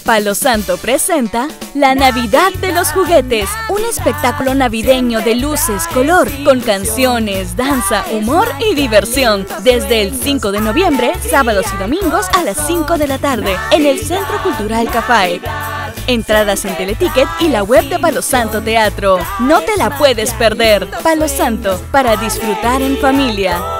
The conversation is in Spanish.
Palo Santo presenta La Navidad de los Juguetes, un espectáculo navideño de luces, color, con canciones, danza, humor y diversión, desde el 5 de noviembre, sábados y domingos a las 5 de la tarde, en el Centro Cultural Café. Entradas en Teleticket y la web de Palo Santo Teatro. No te la puedes perder. Palo Santo, para disfrutar en familia.